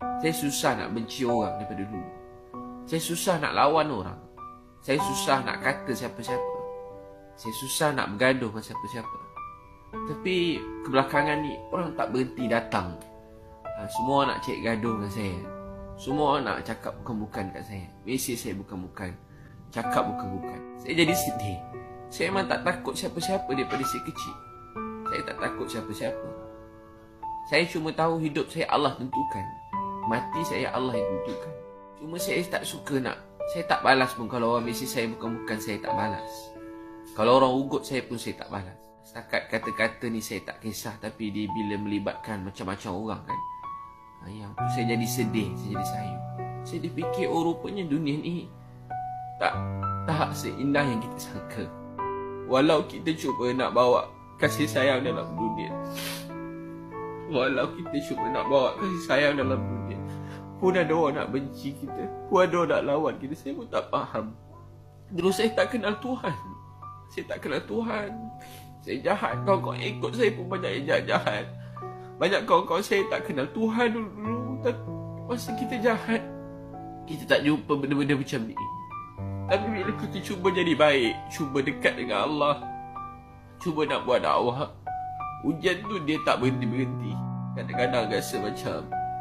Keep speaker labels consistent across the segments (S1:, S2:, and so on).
S1: Saya susah nak benci orang daripada dulu. Saya susah nak lawan orang. Saya susah nak kata siapa-siapa. Saya susah nak bergaduh dengan siapa-siapa. Tapi kebelakangan ni orang tak berhenti datang. Semua nak cek gaduh dengan saya. Semua nak cakap bukan-bukan kat saya. Mesej saya bukan-bukan, cakap bukan-bukan. Saya jadi sedih. Saya memang tak takut siapa-siapa daripada saya kecil. Saya tak takut siapa-siapa. Saya cuma tahu hidup saya Allah tentukan. Mati saya Allah yang tentukan. Cuma saya tak suka nak, saya tak balas pun. Kalau orang mesej saya bukan-bukan, saya tak balas. Kalau orang ugut saya pun saya tak balas. Setakat kata-kata ni saya tak kisah. Tapi dia bila melibatkan macam-macam orang kan, yang tu saya jadi sedih, saya jadi sayu. Saya dipikir, oh rupanya dunia ni tak seindah yang kita sangka. Walau kita cuba nak bawa kasih sayang dalam dunia, walau kita cuba nak bawa kasih sayang dalam dunia, pun ada orang nak benci kita, pun ada orang nak lawan kita. Saya pun tak faham. Dulu saya tak kenal Tuhan. Saya tak kenal Tuhan. Saya jahat. Kawan-kawan ikut saya pun banyak yang jahat-jahat. Banyak kawan-kawan saya tak kenal Tuhan dulu. Masa kita jahat, kita tak jumpa benda-benda macam ni. Tapi bila kita cuba jadi baik, cuba dekat dengan Allah, cuba nak buat dakwah, hujan tu dia tak berhenti-berhenti. Kadang-kadang rasa macam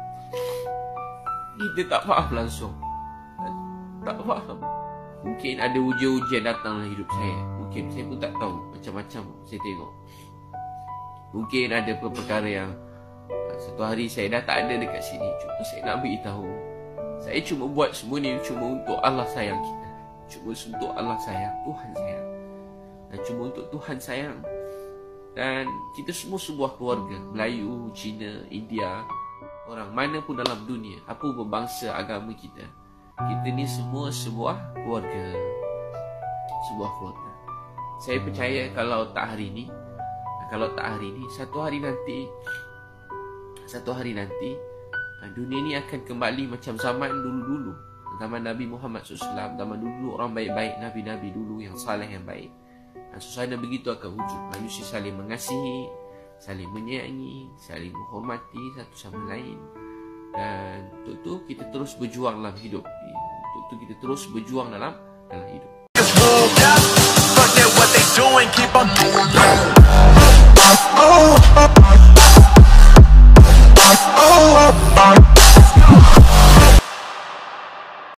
S1: kita tak faham langsung. Tak faham. Mungkin ada ujian-ujian datang dalam hidup saya. Mungkin saya pun tak tahu. Macam-macam saya tengok. Mungkin ada perkara yang satu hari saya dah tak ada dekat sini. Cuma saya nak beritahu, saya cuma buat semua ni cuma untuk Allah sayang kita. Cuma untuk Allah sayang, Tuhan sayang. Dan cuma untuk Tuhan sayang. Dan kita semua sebuah keluarga. Melayu, Cina, India, orang mana pun dalam dunia, apa pun bangsa, agama kita, kita ni semua sebuah keluarga. Sebuah keluarga. Saya percaya kalau tak hari ni, satu hari nanti dunia ni akan kembali macam zaman dulu-dulu. Zaman Nabi Muhammad SAW, zaman dulu orang baik-baik, Nabi-Nabi dulu yang saleh, yang baik. Dan suasana begitu akan wujud. Manusia saling mengasihi, saling menyayangi, saling menghormati satu sama lain. Dan untuk tu kita terus berjuang dalam hidup. Untuk tu kita terus berjuang dalam hidup.
S2: Keep on